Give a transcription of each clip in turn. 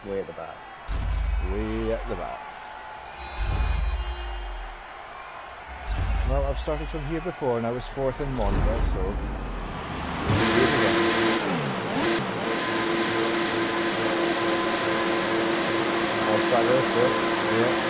Way at the back. Way at the back. Well, I've started from here before and I was fourth in Monza, so we'll do it again. I'll try this still. Yeah.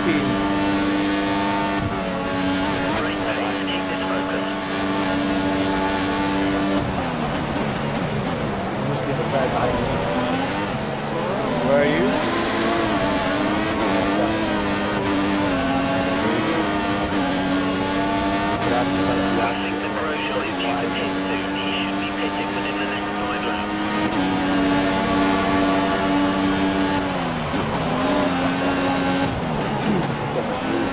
Great pace, keep this focus. Must be the third line. Where are you? Passing the Grosjean is due to pit soon. He should be pitting within the next 5 laps. Just got my blue.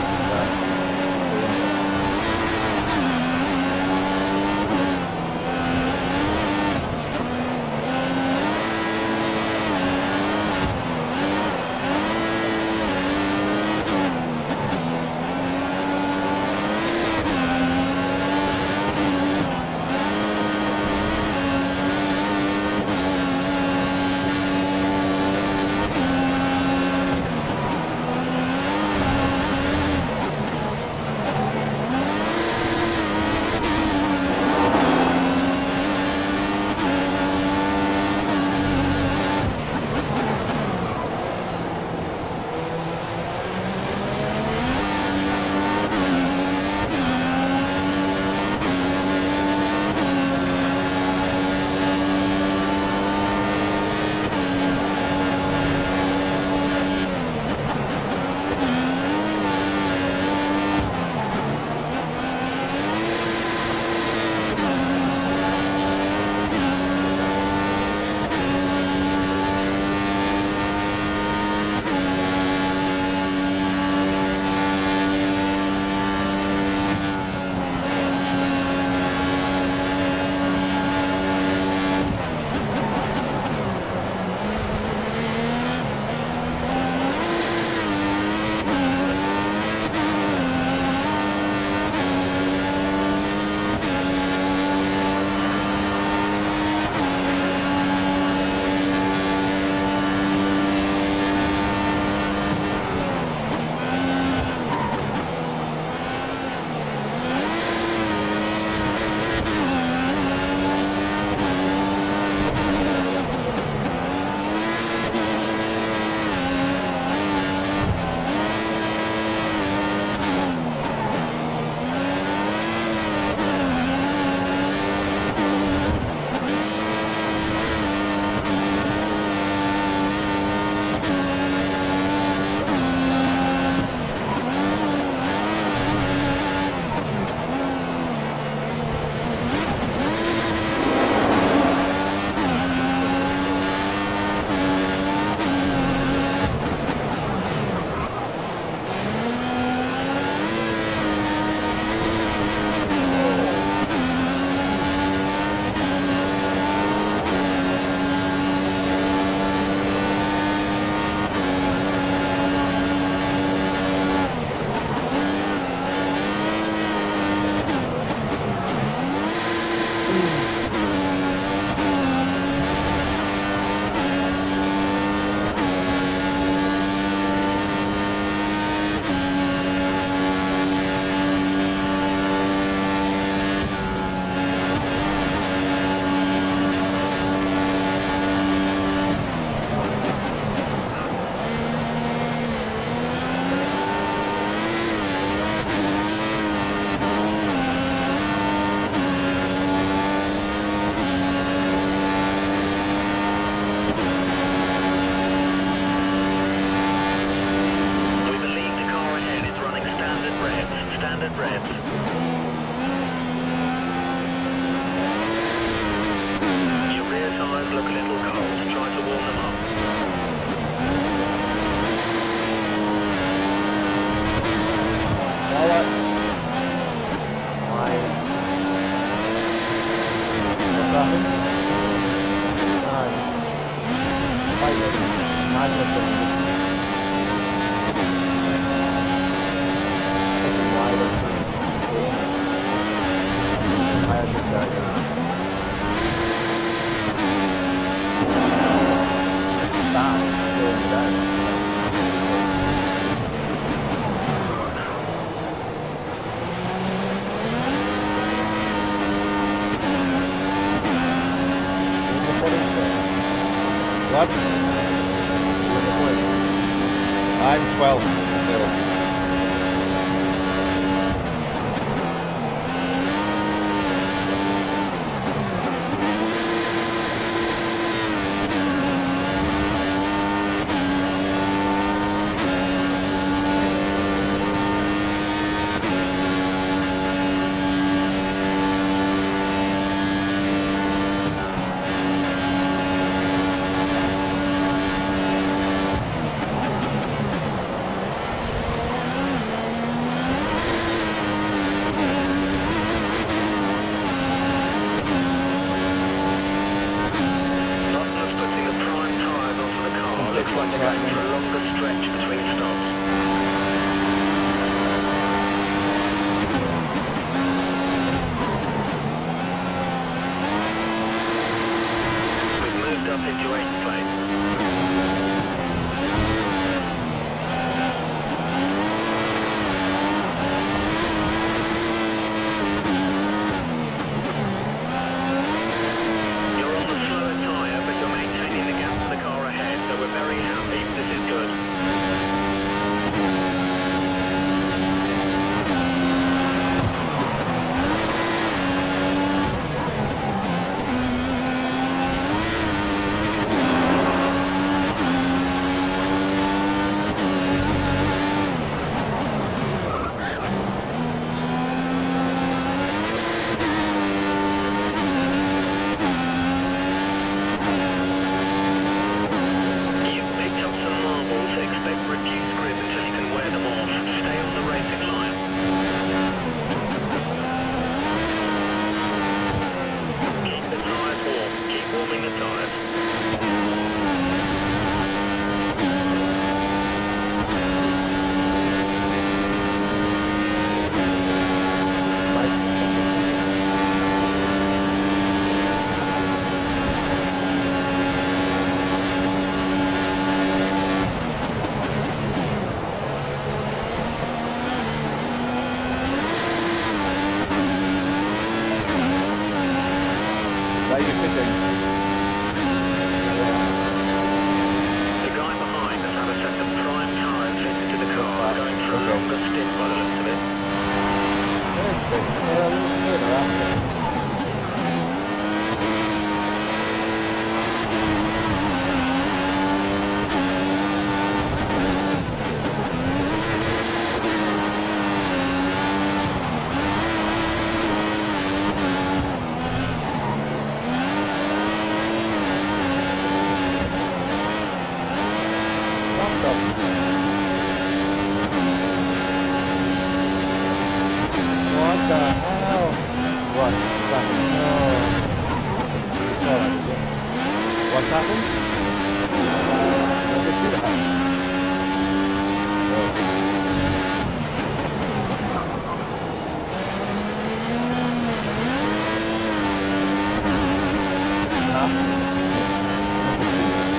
madness of this second wide of things. It's famous. Magic Dragons. It's the bounce slowing down. What? With the points. I'm 12th. London's putting the prime tyres onto the car. Looks like they're going for a longer stretch between stops. We've moved up into 8th place. You're on the slower tyre, but you're maintaining the gap to the car ahead, so we're very happy. This is good. You've picked up some marbles. Expect reduced grip until you can wear them off. Stay on the racing line. Keep the tyres warm. Keep warming the tyres. Where are you pitting? The guy behind has had a set of prime tyres fitted to the car, going for a Okay. longer stint by the looks of it. There's basically a little spin around. What the hell? What? You saw that, did you? What happened? Never see that. Last one. What's the secret?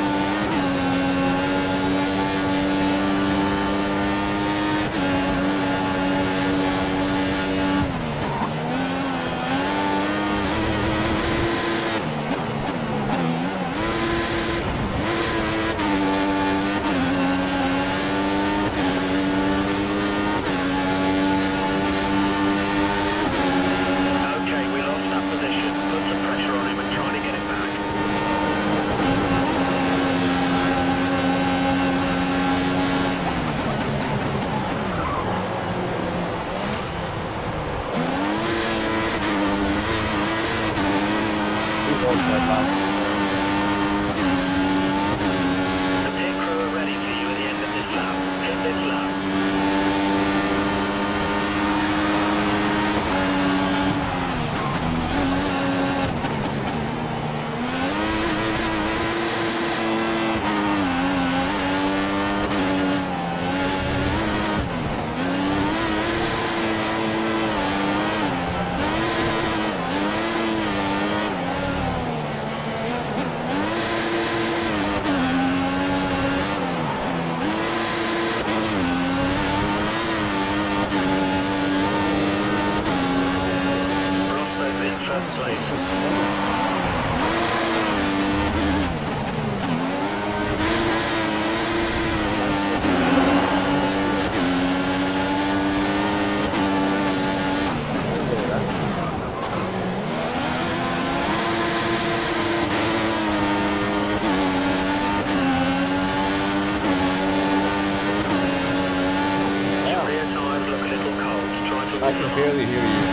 I can barely hear you.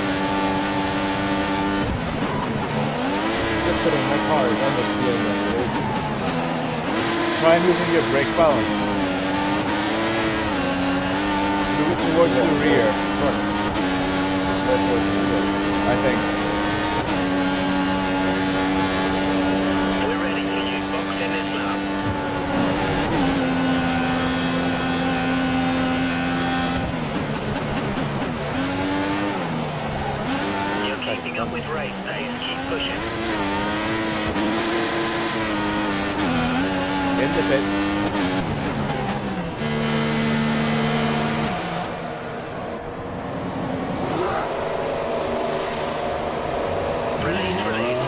Just sitting in my car is almost steering like crazy. Try moving your brake balance. Move it towards the rear, I think. We're ready for you. Box in this lap. You're keeping up with race pace. Keep pushing. In the pits. Release, release.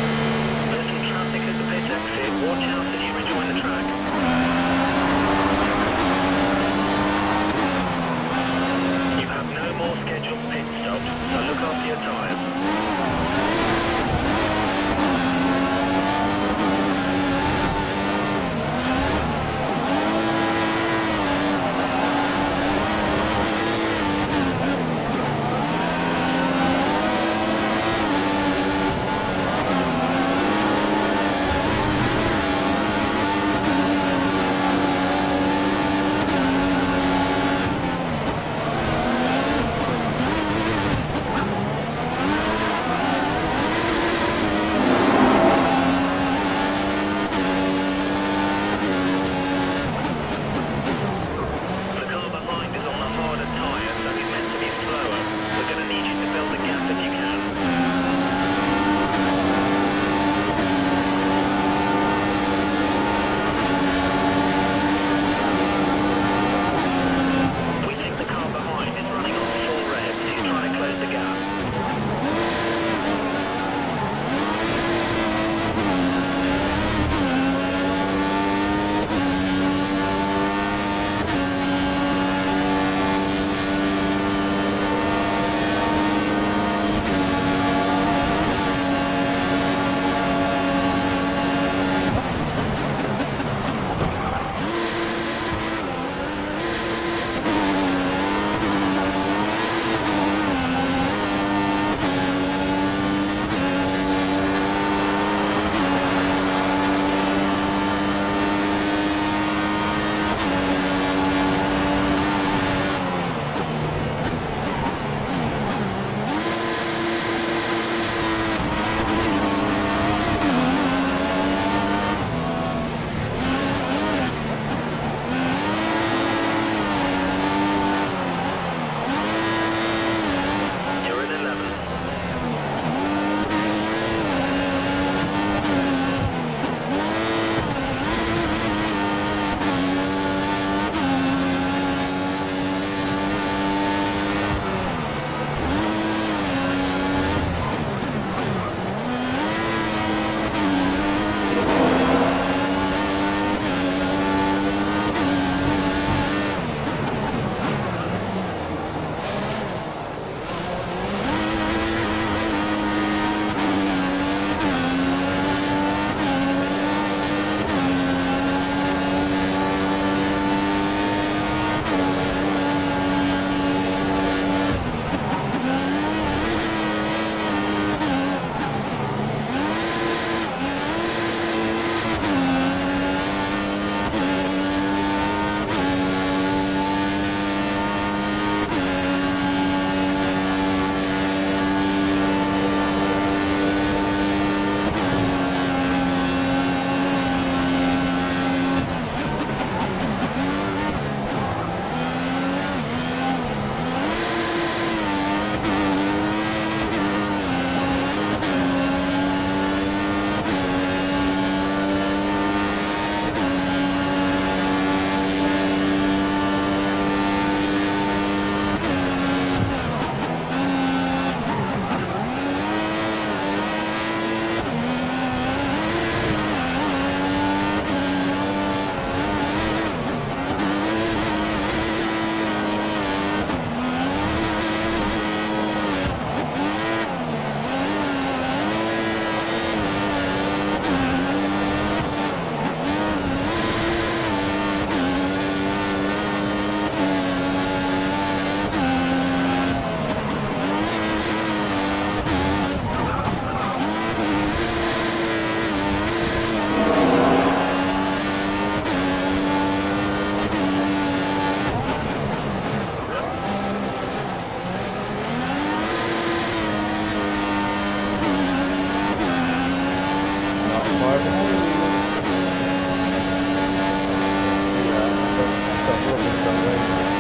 There's some traffic at the pit exit. Watch out as you rejoin the track.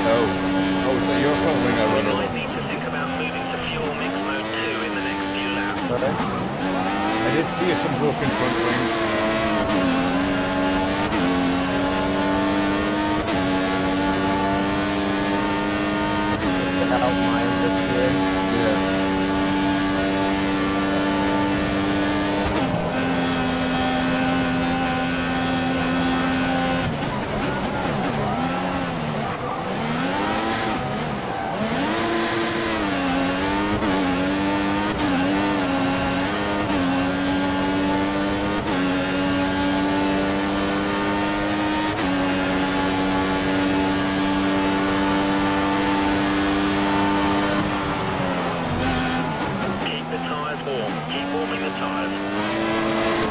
Oh. Oh, is that your front wing I We run might over? need to think about moving to fuel mix mode 2 in the next few laps. Sorry? I did see some broken front wing. Just pick out mine this year. Yeah. Keep the tyres warm. Keep warming the tyres.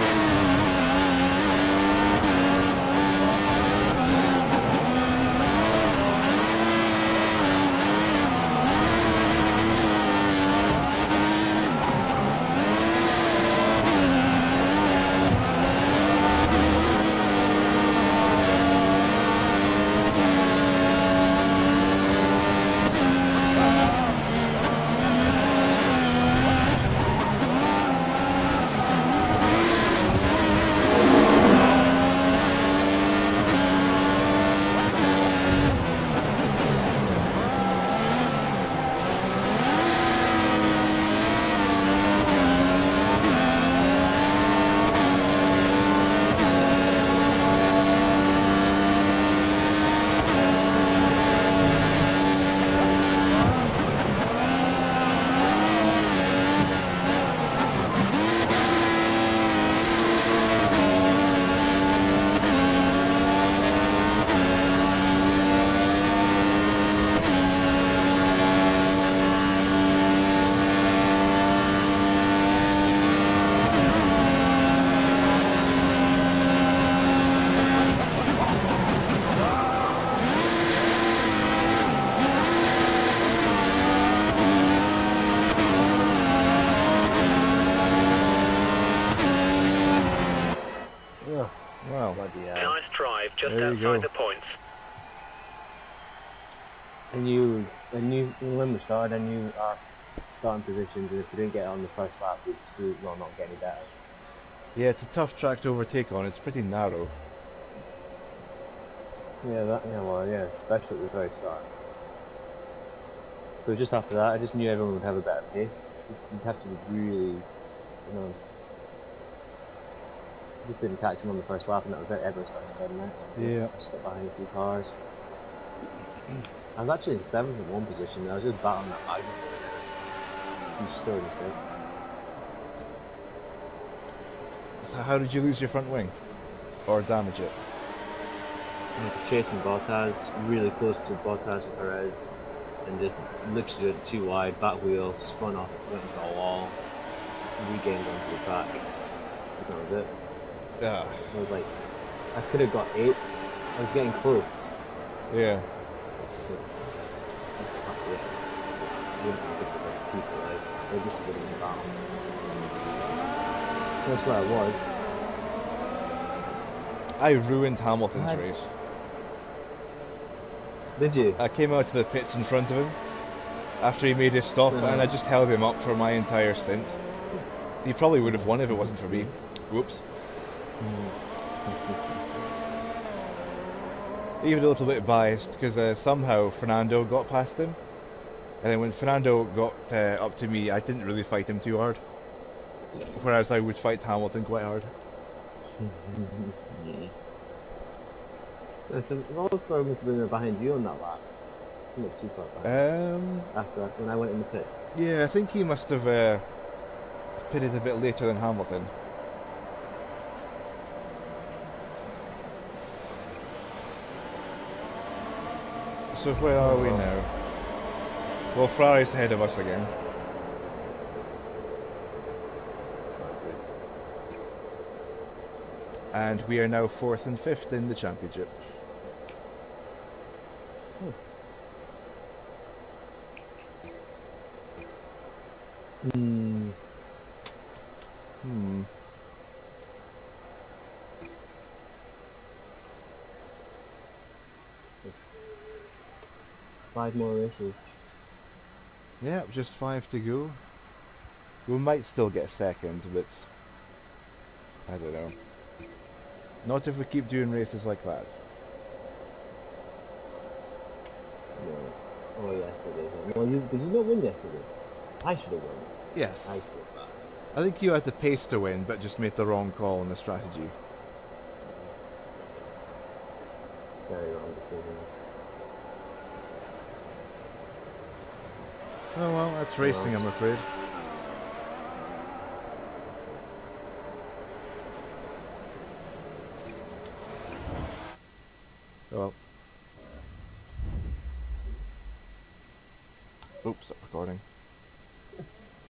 Ugh, Wow. bloody hell. Nice drive, just There you go. outside the points. When we started, I knew our starting positions, and if we didn't get it on the first lap, we'd screw, well, not get any better. Yeah, it's a tough track to overtake on. It's pretty narrow. Yeah, especially at the very start. But just after that, I just knew everyone would have a better pace. You'd have to be really, just didn't catch him on the first lap, and that was it. Everyone started heading out. Yeah. I stuck behind a few cars. I was actually in 7th in one position. I was just battling that Magnussen. Huge silly mistakes. So how did you lose your front wing? Or damage it? I was chasing Bottas, really close to Bottas and Perez, and just literally went too wide, back wheel, spun off, went into a wall, regained onto the track. And that was it. Yeah. I was like, I could have got 8. I was getting close. Yeah. But after it, I wouldn't have picked the best people out. They just would have been battle. So that's where I was. I ruined Hamilton's What? race. Did you? I came out to the pits in front of him after he made his stop, and I just held him up for my entire stint. He probably would have won if it wasn't for me. Whoops. Even a little bit biased because somehow Fernando got past him, and then when Fernando got up to me, I didn't really fight him too hard. Whereas I would fight Hamilton quite hard. Yeah. Listen, I was probably to be behind you on that lap. Not too far back. After when I went in the pit. Yeah, I think he must have pitted a bit later than Hamilton. So where are we now? Well, Ferrari's ahead of us again. It's not good. And we are now 4th and 5th in the championship. Hmm. 5 more races. Yeah, just 5 to go. We might still get second, but I don't know. Not if we keep doing races like that. No. Oh, yes, it is. Well, did you not win yesterday? I should have won. Yes. I feel bad. I think you had the pace to win, but just made the wrong call on the strategy. Very wrong decisions. Oh well, that's racing, I'm afraid. Oh well. Oops, stop recording.